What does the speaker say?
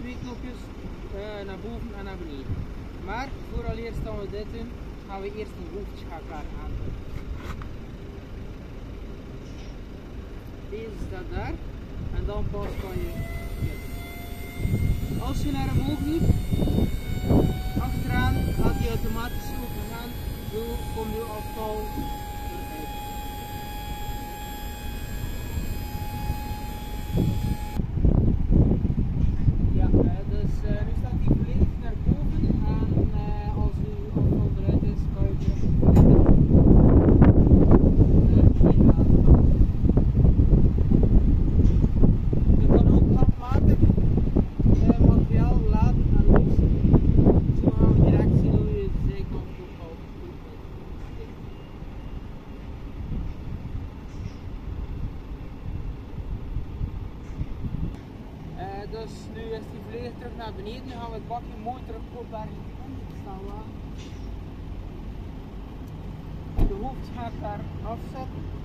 twee knopjes naar boven en naar beneden. Maar vooraleer we dit doen, gaan we eerst een hoofdschakelaar aanzetten. Deze staat daar en dan pas kan je dit. Als je naar omhoog doet, achteraan gaat hij automatisch open gaan. Zo komt je afval eruit. Ja, dus nu staat hij volledig naar boven en als uw afval eruit is, kan je terug je kan ook handmatig materiaal laden en lossen. Zo gaan we direct zien hoe je de zijkant ook al steekt. Dus nu is hij volledig terug naar beneden. Nu gaan we het bakje mooi terug opbergen onder de staalwagen. De hoofdschakelaar afzetten.